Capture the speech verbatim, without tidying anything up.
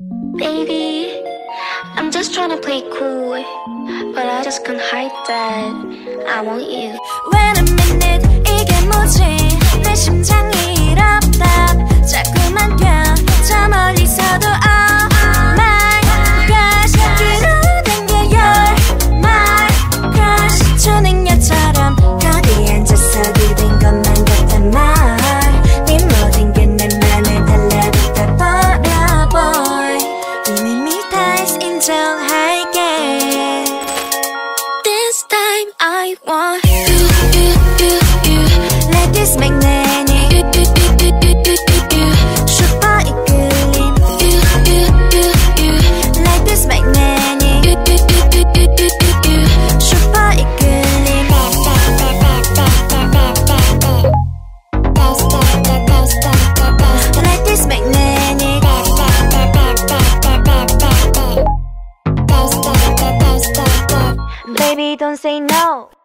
Baby, I'm just trying to play cool, but I just can't hide that I want you. Wait a minute, 이게 뭐지? 내 심장이 이렇다. 자꾸만 껴, 저 멀리서도 oh my gosh. 끌어당겨 you're my crush. 초능력처럼 거기 앉아서 기댄 것만 같단 말. 네 모든 게 내 맘에 달라붙어 버려 boy. 이미 미타이스 인정할게. This time I want you, you, you, you. Let this magnetic you, you, you, you, you, you, you. 슈퍼 이끌림 you, you, you, you. Let this magnetic you, you, you, you, you, you, you. 슈퍼 이끌림 Let this magnetic Baby don't say no.